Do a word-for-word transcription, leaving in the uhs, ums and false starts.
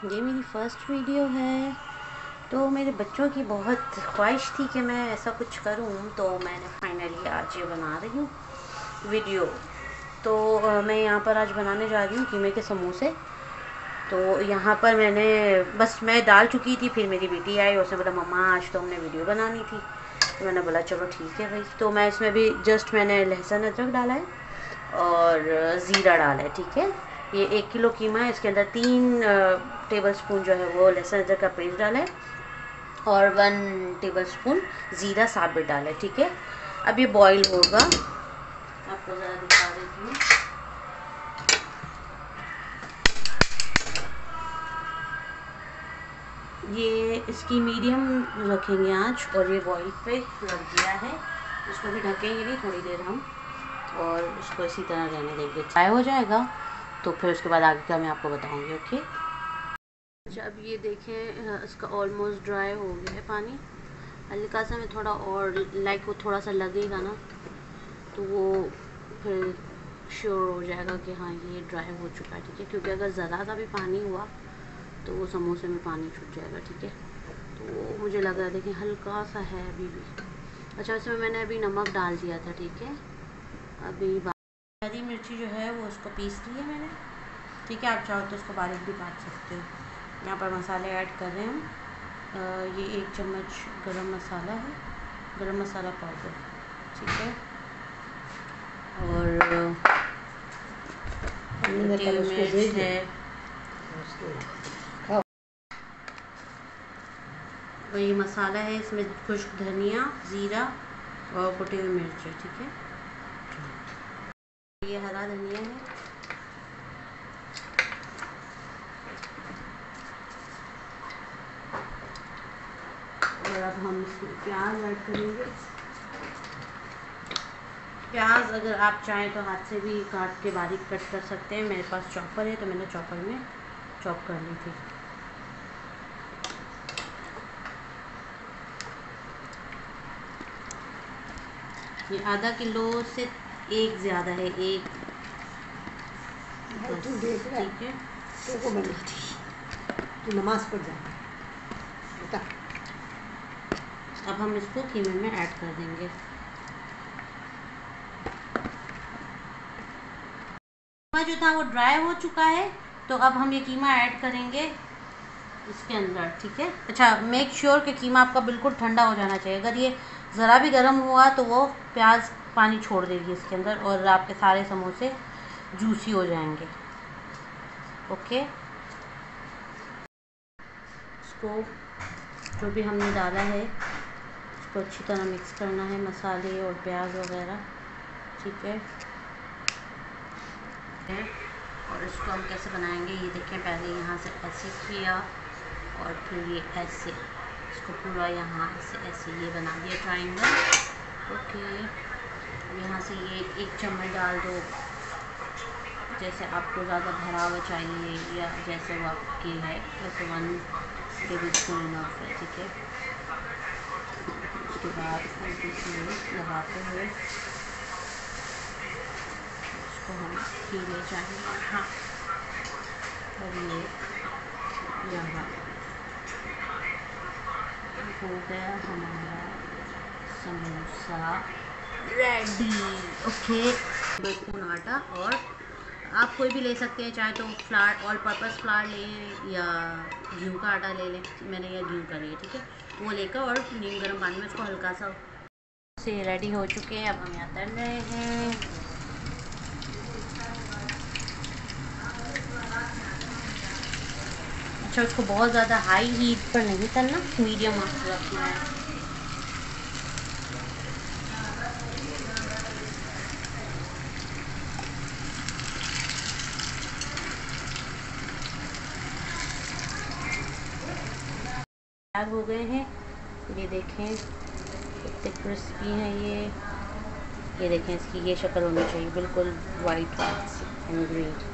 ये मेरी first video है। तो मेरे बच्चों की बहुत ख्वाहिश थी कि मैं ऐसा कुछ करूं, तो मैंने फाइनली आज ये बना रही हूँ वीडियो। तो आ, मैं यहाँ पर आज बनाने जा रही हूँ कीमे के समोसे। तो यहाँ पर मैंने बस मैं डाल चुकी थी, फिर मेरी बेटी आई, उसने बोला मम्मा आज तो हमने वीडियो बनानी थी। तो मैंने बोला चलो ठीक है भाई। तो मैं इसमें भी जस्ट मैंने लहसुन अदरक डाला है और ज़ीरा डाला है, ठीक है। ये एक किलो कीमा है, इसके अंदर तीन टेबल स्पून जो है वो लहसुन अदरक का पेस्ट डाला है और वन टेबल स्पून ज़ीरा साबुत डाला है, ठीक है। अब ये बॉईल होगा, आपको ज़रा दिखा देती हूँ। ये इसकी मीडियम रखेंगे आँच और ये बॉईल पे रख दिया है। इसको भी ढकेंगे नहीं थोड़ी देर हम, और इसको इसी तरह रहने देंगे। फ्राई हो जाएगा तो फिर उसके बाद आगे का मैं आपको बताऊंगी, ओके। अच्छा, अब ये देखें इसका ऑलमोस्ट ड्राई हो गया है पानी। हल्का सा मैं थोड़ा और लाइक वो थोड़ा सा लगेगा ना तो वो फिर श्योर हो जाएगा कि हाँ ये ड्राई हो चुका है, ठीक है। क्योंकि अगर ज़रा सा भी पानी हुआ तो वो समोसे में पानी छूट जाएगा, ठीक है। तो मुझे लग रहा है देखिए हल्का सा है अभी भी। अच्छा, इसमें मैंने अभी नमक डाल दिया था, ठीक है। अभी हरी मिर्ची जो है वो उसको पीस ली है मैंने, ठीक है। आप चाहो तो उसको बारीक भी काट सकते हो। यहाँ पर मसाले ऐड कर रहे हैं हम। ये एक चम्मच गरम मसाला है, गरम मसाला पाउडर, ठीक है। और मिर्च है, और ये मसाला है, इसमें खुश्क धनिया, ज़ीरा और कुटी हुई मिर्च है, ठीक है। ये हरा धनिया है, और अब हम इसमें प्याज ऐड करेंगे। प्याज अगर आप चाहें तो हाथ से भी काट के बारीक कट कर सकते हैं। मेरे पास चॉपर है तो मैंने चॉपर में चॉप कर ली थी। ये आधा किलो से एक ज़्यादा है, एक ठीक है। तो बनाती तो नमाज पढ़ जाए। अब हम इसको कीमे में ऐड कर देंगे। कीमा जो था वो ड्राई हो चुका है, तो अब हम ये कीमा ऐड करेंगे इसके अंदर, ठीक है। अच्छा, मेक श्योर कि कीमा आपका बिल्कुल ठंडा हो जाना चाहिए। अगर ये ज़रा भी गर्म हुआ तो वो प्याज पानी छोड़ देगी इसके अंदर और आपके सारे समोसे जूसी हो जाएंगे, ओके। इसको जो भी हमने डाला है इसको अच्छी तरह मिक्स करना है, मसाले और प्याज वगैरह, ठीक है। और इसको हम कैसे बनाएंगे ये देखें। पहले यहाँ से ऐसे किया और फिर ये ऐसे, इसको पूरा यहाँ से ऐसे ये बना दिया ट्रायंगल, ओके। यहाँ से ये एक चम्मच डाल दो, जैसे आपको ज़्यादा भरा हुआ चाहिए या जैसे वो आपकी है वैसे वन टेबल स्पून इनफ है, ठीक है। उसके बाद लगाते हुए इसको हम खीरे चाहिए, हाँ। और ये यहाँ हो गया हमारा समोसा रेडी, ओके। दो स्पून आटा, और आप कोई भी ले सकते हैं, चाहे तो फ्लावर ऑल पर्पस फ्लावर लें या गेहूं का आटा ले लें। मैंने यह गेहूं का लिया, ठीक है। वो लेकर और नीम गर्म पानी में उसको हल्का सा से रेडी हो चुके हैं। अब हम यहाँ तल रहे हैं। अच्छा, उसको बहुत ज़्यादा हाई हीट पर नहीं तलना, मीडियम आंच रखना है। तैयार हो गए हैं, ये देखें कितने क्रिस्पी हैं ये। ये देखें इसकी ये शक्ल होनी चाहिए, बिल्कुल वाइट एंड ग्रीन।